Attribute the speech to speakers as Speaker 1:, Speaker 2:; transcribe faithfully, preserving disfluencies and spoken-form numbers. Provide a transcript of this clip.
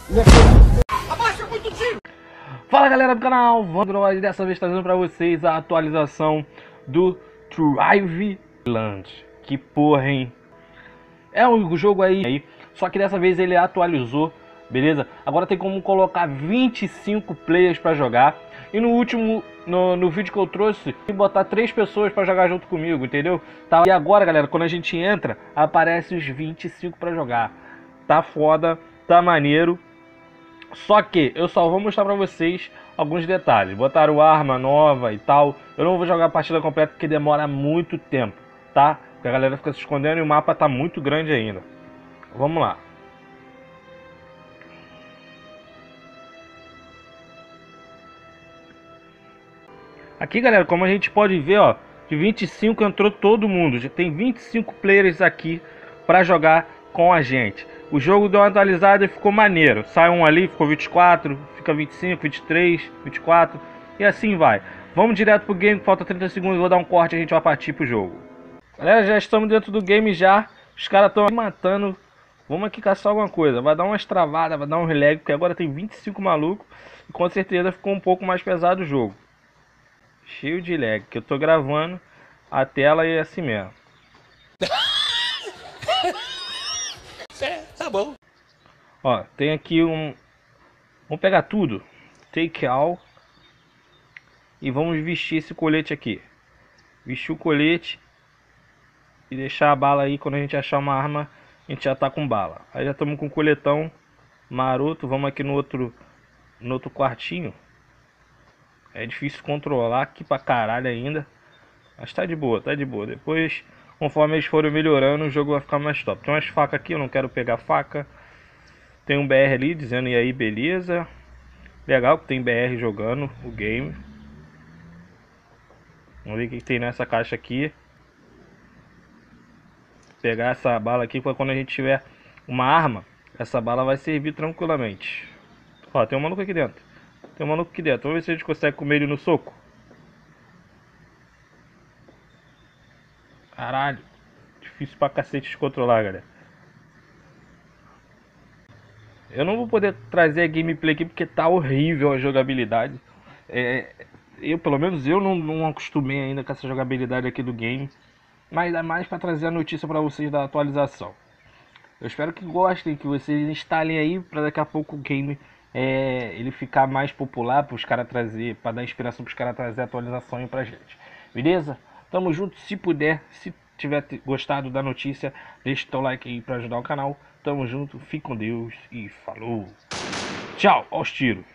Speaker 1: Fala galera do canal, vamos dessa vez trazendo pra vocês a atualização do Thrive Land. Que porra, hein? É um jogo aí, só que dessa vez ele atualizou, beleza? Agora tem como colocar vinte e cinco players pra jogar. E no último, no, no vídeo que eu trouxe, botar três pessoas pra jogar junto comigo, entendeu? Tá? E agora, galera, quando a gente entra, aparece os vinte e cinco pra jogar. Tá foda, tá maneiro. Só que eu só vou mostrar pra vocês alguns detalhes. Botaram arma nova e tal. Eu não vou jogar a partida completa porque demora muito tempo, tá? Porque a galera fica se escondendo e o mapa tá muito grande ainda. Vamos lá. Aqui, galera, como a gente pode ver, ó, de vinte e cinco entrou todo mundo. Já tem vinte e cinco players aqui pra jogar com a gente. O jogo deu uma atualizada e ficou maneiro. Sai um ali, ficou vinte e quatro, fica vinte e cinco, vinte e três, vinte e quatro e assim vai. Vamos direto pro game, falta trinta segundos, vou dar um corte e a gente vai partir pro jogo. Galera, já estamos dentro do game já. Os caras estão matando. Vamos aqui caçar alguma coisa. Vai dar umas travadas, vai dar um releg, porque agora tem vinte e cinco malucos. E com certeza ficou um pouco mais pesado o jogo. Cheio de lag, que eu tô gravando a tela e é assim mesmo.
Speaker 2: É, tá bom.
Speaker 1: Ó, tem aqui um... Vamos pegar tudo. Take all. E vamos vestir esse colete aqui. Vestir o colete. E deixar a bala aí. Quando a gente achar uma arma, a gente já tá com bala. Aí já estamos com o coletão maroto. Vamos aqui no outro, no outro quartinho. É difícil controlar aqui pra caralho ainda. Mas tá de boa, tá de boa. Depois, conforme eles forem melhorando, o jogo vai ficar mais top. Tem umas facas aqui, eu não quero pegar faca. Tem um B R ali dizendo e aí, beleza. Legal que tem B R jogando o game. Vamos ver o que tem nessa caixa aqui. Pegar essa bala aqui, para quando a gente tiver uma arma, essa bala vai servir tranquilamente. Ó, tem um maluco aqui dentro. Tem um maluco aqui dentro. Vamos ver se a gente consegue comer ele no soco. Caralho. Difícil pra cacete de controlar, galera. Eu não vou poder trazer a gameplay aqui porque tá horrível a jogabilidade. É, eu, pelo menos eu não, não acostumei ainda com essa jogabilidade aqui do game. Mas é mais pra trazer a notícia pra vocês da atualização. Eu espero que gostem, que vocês instalem aí pra daqui a pouco o game... É, ele ficar mais popular para os caras trazer, para dar inspiração para os caras trazer atualização aí pra gente. Beleza? Tamo junto, se puder, se tiver gostado da notícia, deixa o teu like aí para ajudar o canal. Tamo junto, fique com Deus e falou. Tchau, aos tiros.